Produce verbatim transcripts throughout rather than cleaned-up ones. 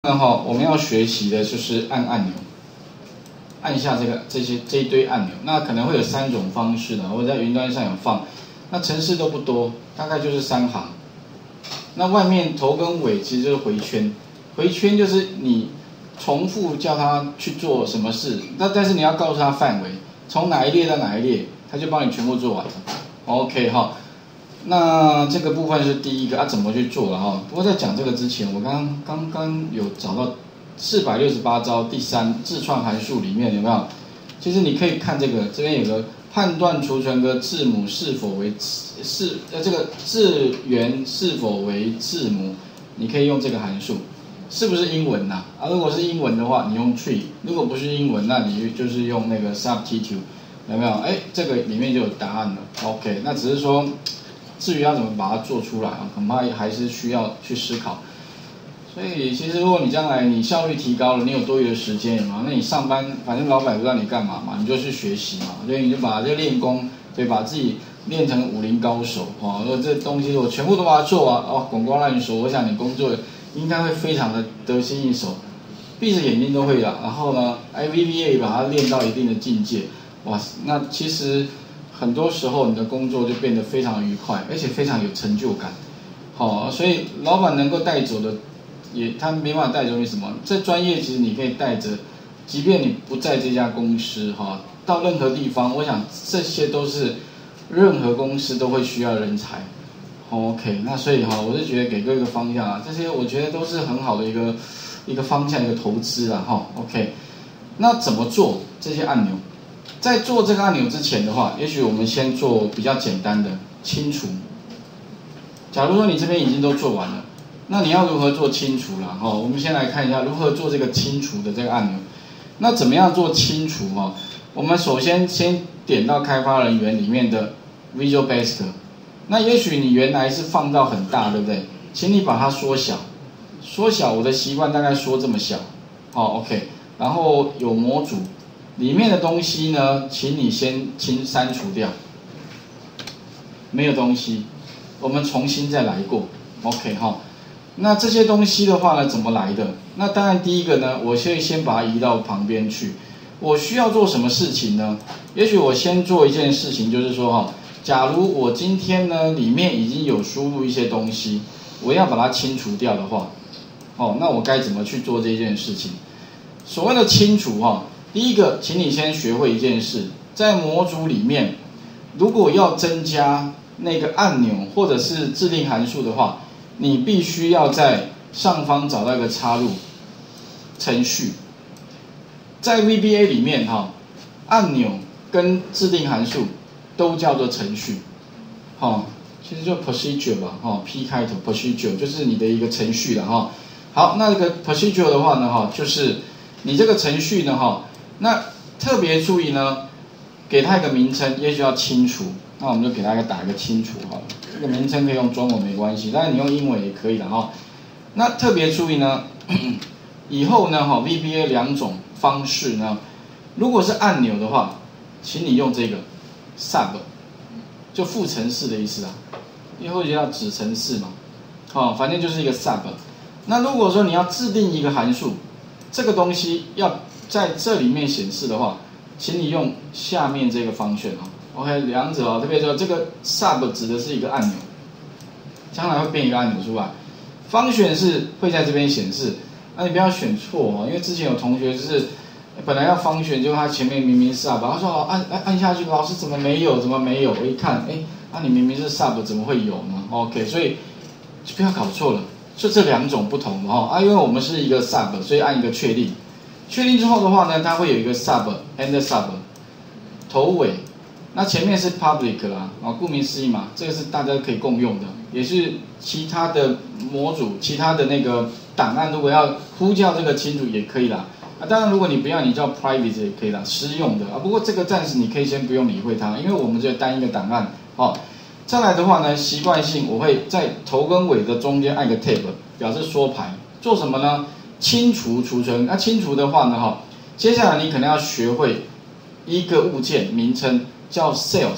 呢哈，我们要学习的就是按按钮，按下这个这些这一堆按钮。那可能会有三种方式的，我在云端上有放。那程式都不多，大概就是三行。那外面头跟尾其实就是回圈，回圈就是你重复叫它去做什么事，那但是你要告诉它范围，从哪一列到哪一列，它就帮你全部做完了。OK 哈，那这个部分是第一个啊，怎么去做了哈？不过在讲这个之前，我刚刚刚有找到四百六十八招第三自创函数里面有没有？其实你可以看这个，这边有个判断储存个字母是否为是呃这个字元是否为字母，你可以用这个函数，是不是英文呐、啊？啊，如果是英文的话，你用 tree； 如果不是英文，那你就是用那个 substitute， 有没有？哎，这个里面就有答案了。OK， 那只是说，至于要怎么把它做出来啊，恐怕还是需要去思考。所以其实如果你将来你效率提高了，你有多余的时间嘛，那你上班反正老板不知道你干嘛嘛，你就去学习嘛，所以你就把这练功，对，把自己练成武林高手哦。如果这东西如果全部都把它做完哦，滚瓜烂熟，我想你工作应该会非常的得心应手，闭着眼睛都会了。然后呢 ，I V B A 把它练到一定的境界，哇，那其实很多时候你的工作就变得非常愉快，而且非常有成就感。好、哦，所以老板能够带走的。也他没办法带走你什么，这专业其实你可以带着，即便你不在这家公司哈，到任何地方，我想这些都是任何公司都会需要人才。OK， 那所以哈，我是觉得给各位一个方向啊，这些我觉得都是很好的一个一个方向一个投资啦哈。OK， 那怎么做这些按钮？在做这个按钮之前的话，也许我们先做比较简单的清除。假如说你这边已经都做完了。那你要如何做清除啦？哈，我们先来看一下如何做这个清除的这个按钮。那怎么样做清除哈？我们首先先点到开发人员里面的 Visual Basic。那也许你原来是放到很大，对不对？请你把它缩小，缩小。我的习惯大概缩这么小。好 ，OK。然后有模组里面的东西呢，请你先清删除掉。没有东西，我们重新再来过。OK 哈。那这些东西的话呢，怎么来的？那当然第一个呢，我先先把它移到旁边去。我需要做什么事情呢？也许我先做一件事情，就是说哈，假如我今天呢里面已经有输入一些东西，我要把它清除掉的话，哦，那我该怎么去做这件事情？所谓的清除哈，第一个，请你先学会一件事，在模组里面，如果要增加那个按钮或者是制定函数的话。你必须要在上方找到一个插入程序，在 V B A 里面哈，按钮跟制定函数都叫做程序，哈，其实就 procedure 吧，哈 ，P 开头 procedure 就是你的一个程序了哈。好，那这个 procedure 的话呢，哈，就是你这个程序呢，哈，那特别注意呢，给它一个名称，也许要清除，那我们就给它一个打一个清除好了。这个名称可以用中文没关系，当然你用英文也可以了哈。那特别注意呢，以后呢哈 V B A 两种方式呢，如果是按钮的话，请你用这个 sub， 就副程式的意思啊，以后就叫子程式嘛，好，反正就是一个 sub。那如果说你要制定一个函数，这个东西要在这里面显示的话，请你用下面这个方选啊。OK， 两者啊，特别说这个 sub 指的是一个按钮，将来会变一个按钮出来。方选是会在这边显示，那你不要选错哦，因为之前有同学就是本来要方选，结果他前面明明 sub， 他说哦按按按下去，老师怎么没有？怎么没有？我一看，哎，那、啊、你明明是 sub， 怎么会有呢 ？OK， 所以就不要搞错了，就这两种不同的哈啊，因为我们是一个 sub， 所以按一个确定，确定之后的话呢，它会有一个 sub and sub 头尾。那前面是 public 啦，啊，顾名思义嘛，这个是大家可以共用的，也是其他的模组、其他的那个档案，如果要呼叫这个清楚也可以啦。啊，当然如果你不要，你叫 private 也可以啦，私用的啊。不过这个暂时你可以先不用理会它，因为我们只有单一个档案。哦，再来的话呢，习惯性我会在头跟尾的中间按个 tab， 表示缩排，做什么呢？清除储存。那清除的话呢，哈，接下来你可能要学会一个物件名称。叫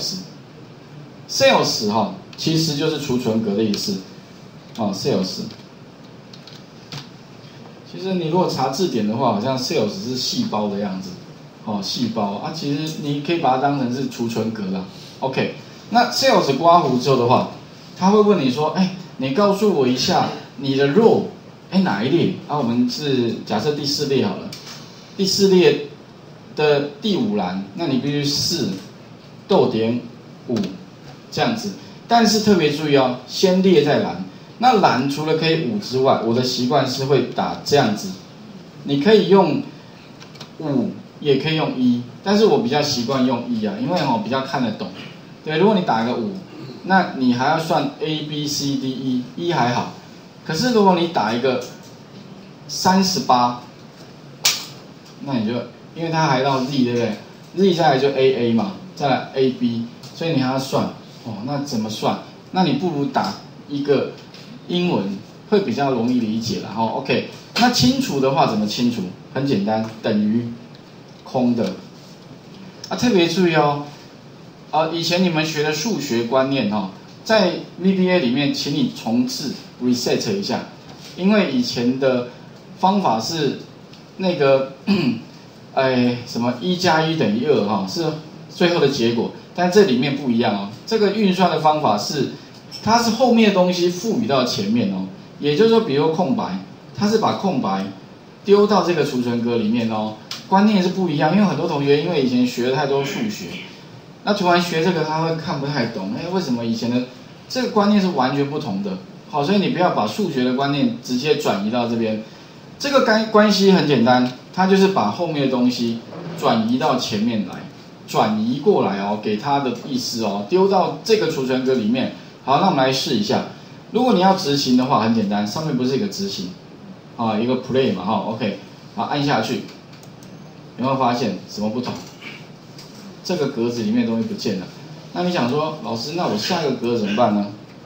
sales，sales 哈，其实就是储存格的意思，啊 sales， 其实你如果查字典的话，好像 sales 是细胞的样子，哦，细胞啊，其实你可以把它当成是储存格啦。OK， 那 sales 刮胡之后的话，他会问你说，哎，你告诉我一下你的 row， 哎哪一列？啊，我们是假设第四列好了，第四列的第五栏，那你必须四逗点五这样子。但是特别注意哦，先列再栏。那栏除了可以五之外，我的习惯是会打这样子。你可以用五，也可以用一，但是我比较习惯用一啊，因为哦比较看得懂。对，如果你打一个五，那你还要算 A B C D E， 一还好。可是如果你打一个三十八，那你就因为它还到 Z 对不对 ？Z 再来就 A A 嘛，再来 A B， 所以你还要算哦。那怎么算？那你不如打一个英文会比较容易理解了哈。OK， 那清除的话怎么清除？很简单，等于空的。啊，特别注意哦，啊，以前你们学的数学观念哈、哦，在 V B A 里面，请你重置 reset 一下，因为以前的方法是那个，哎，什么一加一等于二哈，是最后的结果，但这里面不一样哦，这个运算的方法是。它是后面的东西赋予到前面哦，也就是说，比如空白，它是把空白丢到这个储存格里面哦，观念是不一样。因为很多同学因为以前学了太多数学，那突然学这个他会看不太懂，哎，为什么以前的这个观念是完全不同的？好，所以你不要把数学的观念直接转移到这边。这个关关系很简单，它就是把后面的东西转移到前面来，转移过来哦，给它的意思哦，丢到这个储存格里面。好，那我们来试一下。如果你要执行的话，很简单，上面不是一个执行，啊，一个 play 嘛，哈 ，OK， 好，按下去，有没有发现什么不同？这个格子里面的东西不见了。那你想说，老师，那我下一个格子怎么办呢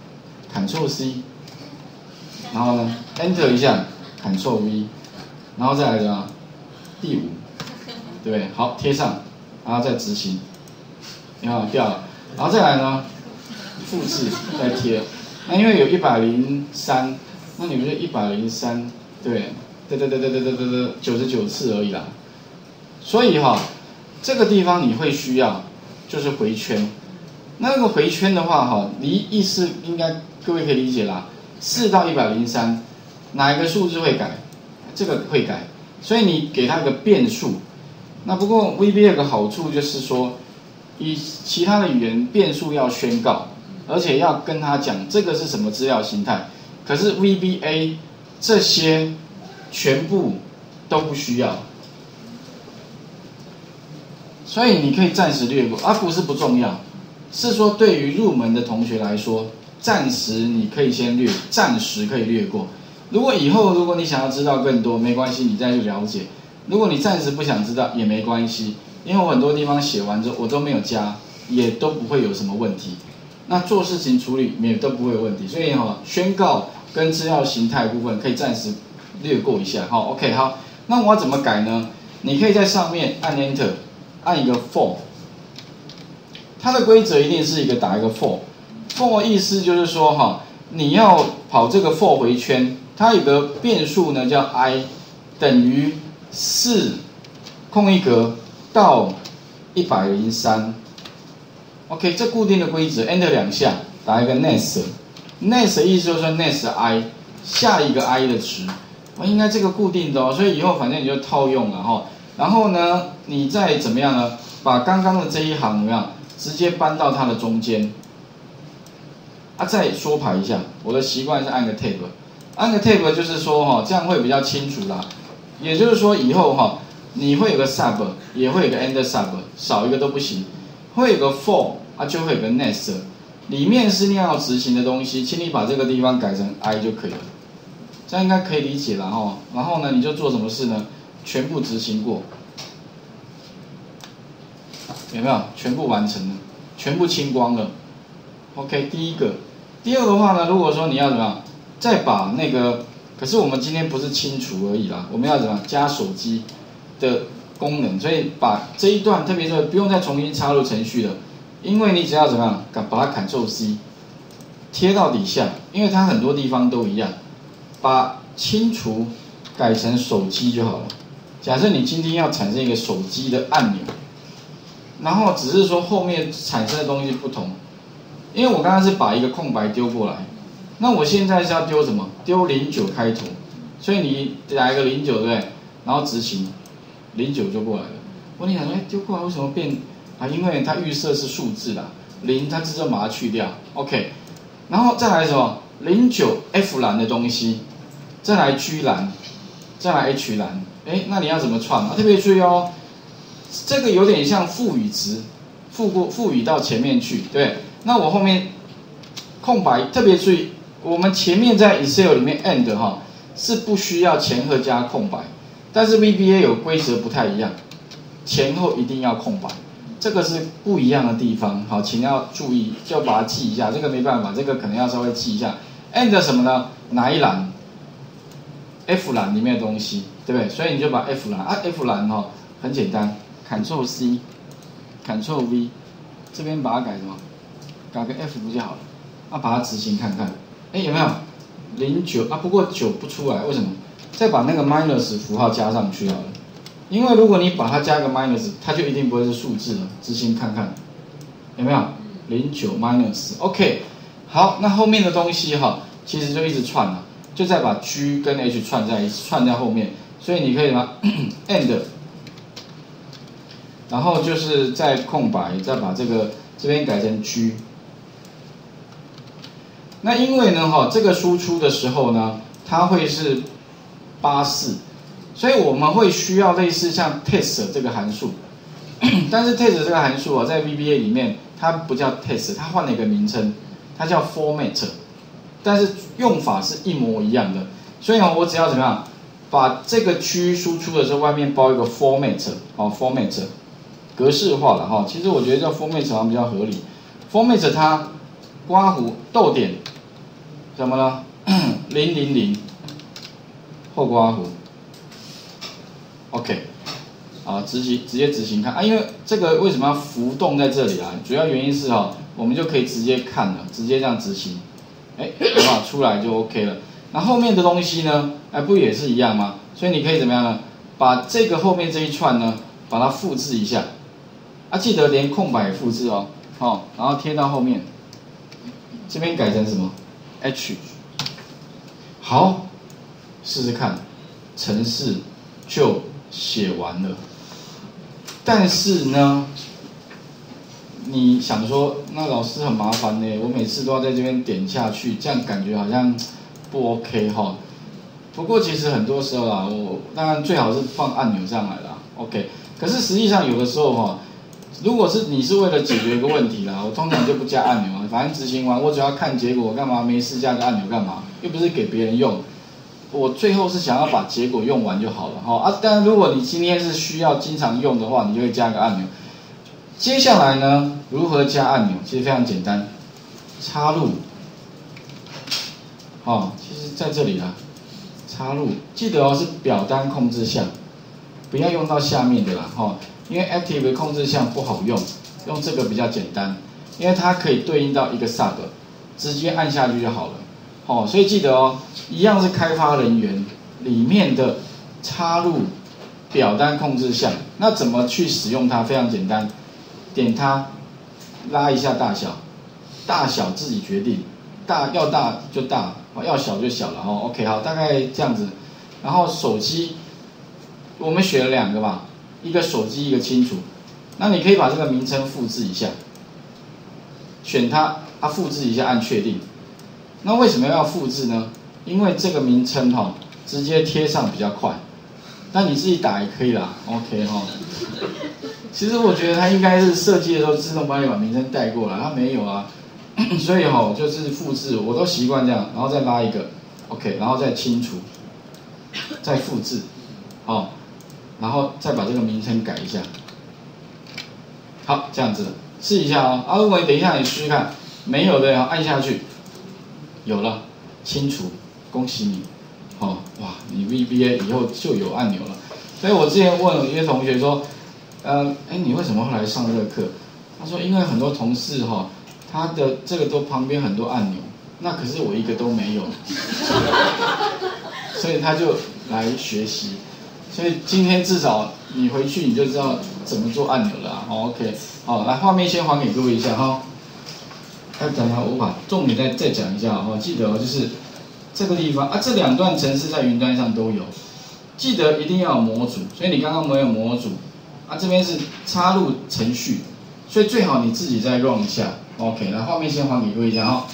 ？Ctrl C， 然后呢 ，Enter 一下 ，Ctrl V， 然后再来的第五，对不对？好，贴上，然后再执行，你看掉了，然后再来呢？复制再贴，那因为有一百零三，那你们就一百零三，对，对对对对对对对对，九十九次而已啦。所以哈、哦，这个地方你会需要就是回圈，那个回圈的话哈，离意思应该各位可以理解啦。四到一百零三，哪一个数字会改？这个会改，所以你给它一个变数。那不过 V B A 有个好处就是说，以其他的语言变数要宣告。而且要跟他讲这个是什么资料形态，可是 V B A 这些全部都不需要，所以你可以暂时略过，而、啊、不是不重要，是说对于入门的同学来说，暂时你可以先略，暂时可以略过。如果以后如果你想要知道更多，没关系，你再去了解。如果你暂时不想知道也没关系，因为我很多地方写完之后我都没有加，也都不会有什么问题。那做事情处理也都不会有问题，所以哈、哦，宣告跟资料形态部分可以暂时略过一下。好 ，OK， 好，那我要怎么改呢？你可以在上面按 Enter， 按一个 for， 它的规则一定是一个打一个 for，for 意思就是说哈，你要跑这个 for 回圈，它有个变数呢叫 i 等于四空一格到一百零三。OK， 这固定的规则 ，Enter 两下，打一个 next，next 意思就是说 next i 下一个 i 的值，我应该这个固定的哦，所以以后反正你就套用了哈。然后呢，你再怎么样呢？把刚刚的这一行怎么样，直接搬到它的中间，啊，再缩排一下。我的习惯是按个 tab， 按个 tab 就是说哈，这样会比较清楚啦。也就是说以后哈，你会有个 sub， 也会有个 end sub， 少一个都不行。会有个 for 啊，就会有个 next， 里面是你要执行的东西，请你把这个地方改成 i 就可以了，这样应该可以理解了哈。然后呢，你就做什么事呢？全部执行过，有没有？全部完成了，全部清光了。OK， 第一个，第二个的话呢，如果说你要怎么样，再把那个，可是我们今天不是清除而已啦，我们要怎么样加手机的功能，所以把这一段特别是不用再重新插入程序了，因为你只要怎么样，把它 Ctrl C 贴到底下，因为它很多地方都一样，把清除改成手机就好了。假设你今天要产生一个手机的按钮，然后只是说后面产生的东西不同，因为我刚刚是把一个空白丢过来，那我现在是要丢什么？丢零九开头，所以你打一个零九，对不对？然后执行，零九就过来了。我你想说，哎，丢过来为什么变啊？因为它预设是数字啦，零它自动把它去掉 ，OK。然后再来什么？零九 F 栏的东西，再来 G 栏，再来 H 栏，哎，那你要怎么串啊？特别注意哦，这个有点像赋予值，赋过赋予到前面去，对不对？那我后面空白，特别注意，我们前面在 Excel 里面 and 哈是不需要前后加空白，但是 V B A 有规则不太一样，前后一定要空白。这个是不一样的地方，好，请要注意，就把它记一下。这个没办法，这个可能要稍微记一下。and 什么呢？哪一栏 ？F 栏里面的东西，对不对？所以你就把 F 栏啊 ，F 栏哈、哦、很简单 ，Ctrl C，Ctrl V， 这边把它改什么？改个 F 不就好了？啊，把它执行看看，哎，有没有零九啊？不过九不出来，为什么？再把那个 minus 符号加上去好了。因为如果你把它加个 minus， 它就一定不会是数字了。执行看看，有没有零九 minus？OK， 好，那后面的东西哈，其实就一直串了，就再把 G 跟 H 串在一起，串在后面。所以你可以什么 and， 然后就是再空白，再把这个这边改成 G。那因为呢哈，这个输出的时候呢，它会是八四。所以我们会需要类似像 test 这个函数，但是 test 这个函数啊，在 V B A 里面它不叫 test， 它换了一个名称，它叫 format， 但是用法是一模一样的。所以呢，我只要怎么样，把这个区输出的时候，外面包一个 format， 哦 format 格式化了哈。其实我觉得叫 format 好像比较合理。format 它刮弧逗点怎么了？零零零后刮弧。OK， 啊，执行直接执行看啊，因为这个为什么要浮动在这里啊？主要原因是哈、哦，我们就可以直接看了，直接这样执行，哎，好出来就 OK 了。那后面的东西呢？哎，不也是一样吗？所以你可以怎么样呢？把这个后面这一串呢，把它复制一下，啊，记得连空白也复制哦，哦，然后贴到后面，这边改成什么 ？H， 好，试试看，程式就写完了，但是呢，你想说，那老师很麻烦呢，我每次都要在这边点下去，这样感觉好像不 OK 哈。不过其实很多时候啦，我当然最好是放按钮上来啦 ，OK。可是实际上有的时候哈，如果是你是为了解决一个问题啦，我通常就不加按钮啊，反正执行完我只要看结果，干嘛没事加个按钮干嘛？又不是给别人用。我最后是想要把结果用完就好了哈啊！但如果你今天是需要经常用的话，你就会加个按钮。接下来呢，如何加按钮？其实非常简单，插入，哦，其实在这里啦，插入，记得哦是表单控制项，不要用到下面的啦哈、哦，因为 Active 控制项不好用，用这个比较简单，因为它可以对应到一个 Sub， 直接按下去就好了。哦，所以记得哦，一样是开发人员里面的插入表单控制项，那怎么去使用它？非常简单，点它，拉一下大小，大小自己决定，大要大就大，要小就小了哦。OK， 好，大概这样子。然后手机，我们选了两个嘛，一个手机，一个清楚。那你可以把这个名称复制一下，选它，它复制一下，按确定。那为什么要复制呢？因为这个名称哈、哦，直接贴上比较快。那你自己打也可以啦 ，OK 哈、哦。其实我觉得它应该是设计的时候自动帮你把名称带过来，它没有啊。所以哈、哦，就是复制，我都习惯这样，然后再拉一个 ，OK， 然后再清除，再复制，哦，然后再把这个名称改一下。好，这样子试一下哦。啊，如果你等一下你试试看，没有的，然后按下去。有了，清除，恭喜你，哦，哇，你 V B A 以后就有按钮了。所以我之前问了一些同学说，呃，哎，你为什么会来上这个课？他说，因为很多同事哈、哦，他的这个都旁边很多按钮，那可是我一个都没有，所以他就来学习。所以今天至少你回去你就知道怎么做按钮了啊。哦 OK， 好，来画面先还给各位一下哈。要等下我把重点再再讲一下哈，记得哦，就是这个地方啊，这两段程式在云端上都有，记得一定要有模组，所以你刚刚没有模组啊，这边是插入程序，所以最好你自己再 run 一下。OK， 来画面先还给各位一下哈。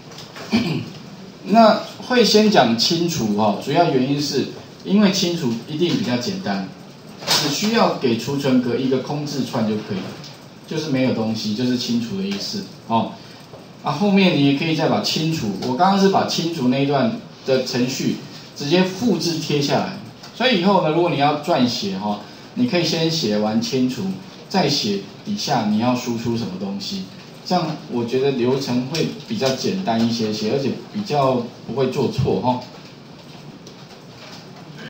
那会先讲清除哈，主要原因是因为清除一定比较简单，只需要给储存格一个空字串就可以了，就是没有东西，就是清除的意思哦。啊，后面你也可以再把清除，我刚刚是把清除那一段的程序直接复制贴下来，所以以后呢，如果你要撰写哈，你可以先写完清除，再写底下你要输出什么东西。这样我觉得流程会比较简单一些些，而且比较不会做错哈。